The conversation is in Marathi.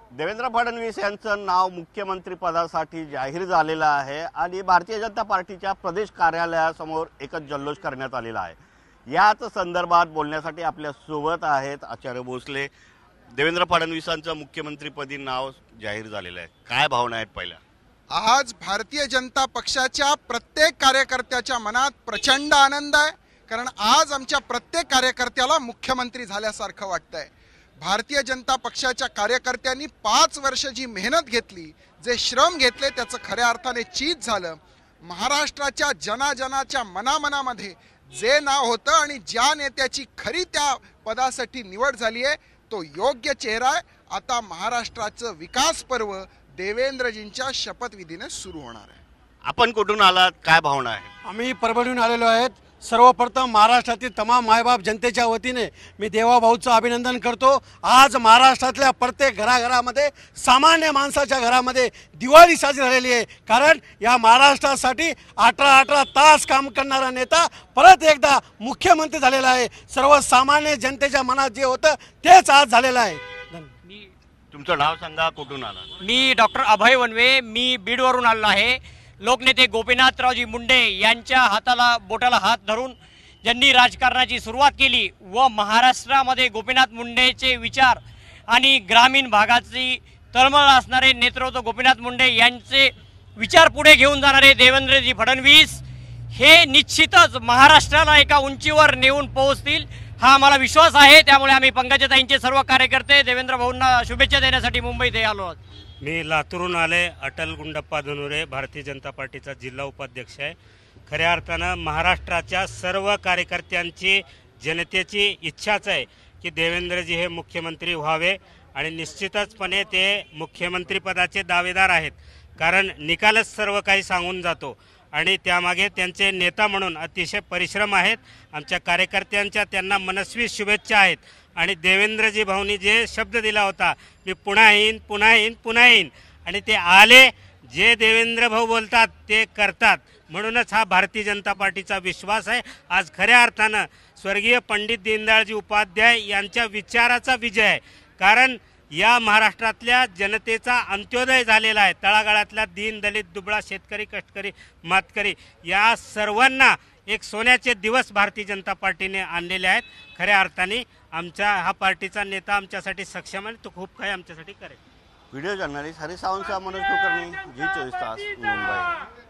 देवेंद्र फडणवीस यांचं नाव मुख्यमंत्री पदासाठी जाहीर झालेलं आहे आणि भारतीय जनता पार्टीच्या प्रदेश कार्यालयासमोर एकच जल्लोष करण्यात आलेला आहे। याच संदर्भात बोलण्यासाठी आपल्या सोबत आहेत आचार्य भोसले। देवेंद्र फडणवीसांचं मुख्यमंत्रीपदी नाव जाहीर झालेलं आहे, काय भावना आहेत? पहिल्या आज भारतीय जनता पक्षाच्या प्रत्येक कार्यकर्त्याच्या मनात प्रचंड आनंद आहे, कारण आज आमच्या प्रत्येक कार्यकर्त्याला मुख्यमंत्री झाल्यासारखं वाटतंय। भारतीय जनता पक्षाच्या कार्यकर्त्यांनी 5 वर्ष जी मेहनत घेतली, जे श्रम घेतले, त्याचं खऱ्या अर्थाने चीज झालं। महाराष्ट्राच्या जनाजनाच्या मनामनामध्ये जे नाव होतं आणि ज्या नेत्याची खरी त्या पदासाठी निवड झाली आहे तो योग्य चेहरा आहे। आता महाराष्ट्राचं विकास पर्व देवेंद्रजींच्या शपथविधीने सुरू होणार आहे। आपण कुठून आलात, काय भावना आहे? आम्ही परभणीहून आलेलो आहेत। सर्वप्रथम महाराष्ट्रातील तमाम मायबाप जनतेच्या वतीने मी देवाभाऊचं अभिनंदन करतो। आज महाराष्ट्रातल्या प्रत्येक घराघरामध्ये, सामान्य माणसाच्या घरामध्ये दिवाळी साजरी झालेली आहे, कारण या महाराष्ट्रासाठी 18 तास काम करणारा नेता परत एकदा मुख्यमंत्री झालेला आहे। सर्वसामान्य जनतेच्या मनात जे होतं तेच आज झालेलं आहे। तुमचं नाव सांगा, कुठून आला? मी डॉक्टर अभय वनवे, मी बीडवरून आलो आहे। लोकनेते गोपीनाथरावजी मुंडे यांच्या बोटाला हात धरून ज्यांनी राजकारणाची सुरुवात केली व महाराष्ट्रामध्ये गोपीनाथ मुंडेचे विचार आणि ग्रामीण भागाची तळमळ असणारे नेतृत्व गोपीनाथ मुंडे यांचे विचार पुढे घेऊन जाणारे देवेंद्रजी फडणवीस हे निश्चितच महाराष्ट्राला एका उंचीवर नेऊन पोहोचतील, हा आम्हाला विश्वास आहे। त्यामुळे आम्ही पंकजाताईंचे सर्व कार्यकर्ते देवेंद्र भाऊंना शुभेच्छा देण्यासाठी मुंबईत आलो आहोत। मी लातूरून आले। अटल गुंडप्पा धनुरे, भारतीय जनता पार्टीचा जिल्हा उपाध्यक्ष आहे। खऱ्या अर्थानं महाराष्ट्राच्या सर्व कार्यकर्त्यांची, जनतेची इच्छाच आहे की देवेंद्रजी हे मुख्यमंत्री व्हावे आणि निश्चितचपणे ते मुख्यमंत्रीपदाचे दावेदार आहेत, कारण निकालच सर्व काही सांगून जातो आणि त्यामागे त्यांचे नेता म्हणून अतिशय परिश्रम आहेत। आमच्या कार्यकर्त्यांच्या त्यांना मनस्वी शुभेच्छा आहेत आणि देवेंद्रजी भाऊंनी जे शब्द दिला होता, मी पुन्हा येईन पुन्हा येईन पुन्हा येईन, आणि ते आले। जे देवेंद्र भाऊ बोलतात ते करतात, म्हणूनच हा भारतीय जनता पार्टीचा विश्वास आहे। आज खऱ्या अर्थानं स्वर्गीय पंडित दीनदयाळजी उपाध्याय यांच्या विचाराचा विजय आहे, कारण या महाराष्ट्रातल्या जनतेचा अंत्योदय झालेला आहे। तळागाळातला दीन, दलित, दुबळा, शेतकरी, कष्टकरी, मातकरी या सर्वांना एक सोन्याचे दिवस भारतीय जनता पार्टीने आणलेले आहेत। खऱ्या अर्थाने आमच्या हा पार्टीचा नेता आमच्यासाठी सक्षम आहे, तो खूप काही आमच्यासाठी करेल। Video journalist Hari Sawant, Manoj Kulkarni, Zee 24 Taas, Mumbai.